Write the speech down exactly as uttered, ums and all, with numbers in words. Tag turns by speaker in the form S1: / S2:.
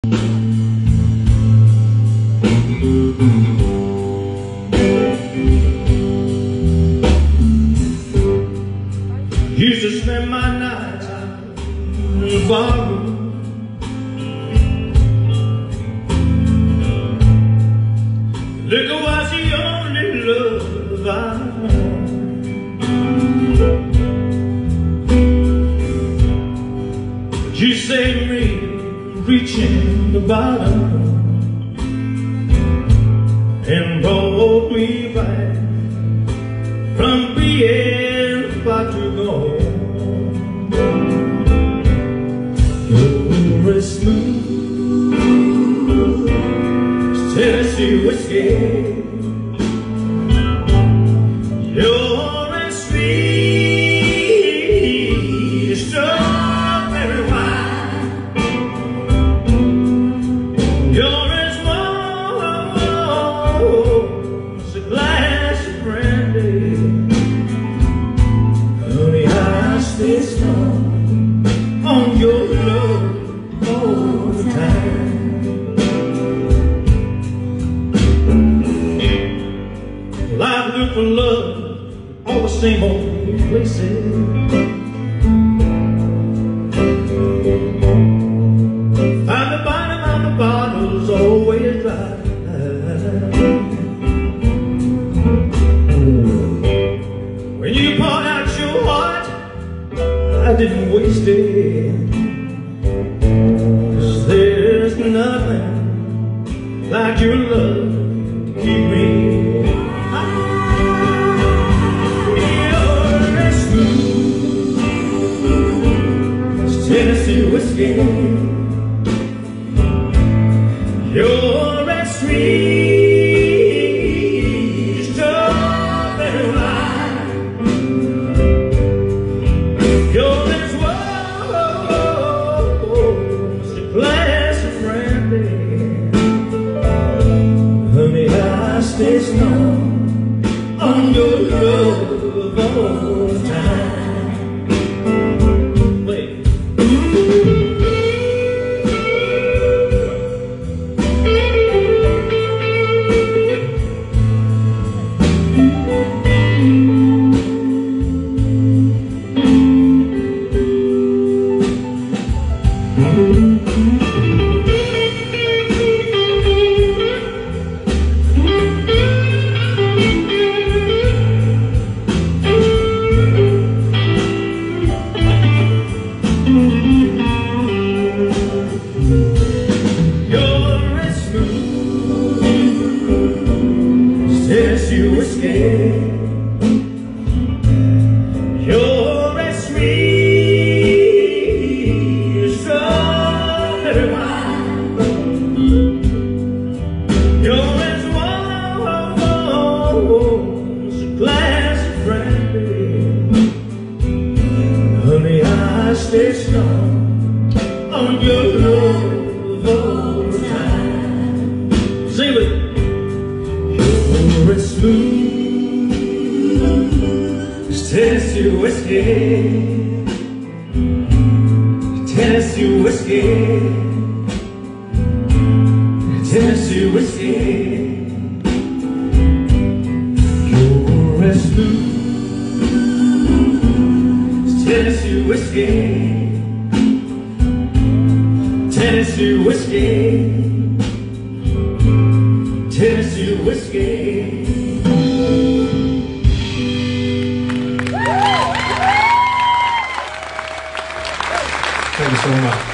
S1: Used to spend my nights out in the barroom. Liquor was the only love I know. But you saved me reaching the bottom and brought me back from being about to go. You're as smooth as Tennessee whiskey. You're as sweet as strawberry wine. You're as warm as a glass of brandy. Honey, I stay strong on your love all the time. Well, I've looked for love all the same old places. Find the bottom of the bottle's always dry. When you poured out your heart, I didn't waste it. 'Cause there's nothing like your love to keep me. You're as smooth as Tennessee whiskey. You're as sweet as strawberry wine. You're as warm as a glass of brandy. Honey, I stay strong on your love all the time. Wait. You're as smooth as Tennessee whiskey. You're as sweet as strawberry wine. You're as warm as a glass of brandy. Honey, I stay strong on your love all the time. Sing it. You're as smooth as Tennessee whiskey. Tennessee whiskey. Tennessee whiskey. You're as smooth as Tennessee whiskey. Tennessee whiskey. Tennessee whiskey. Thank you so much.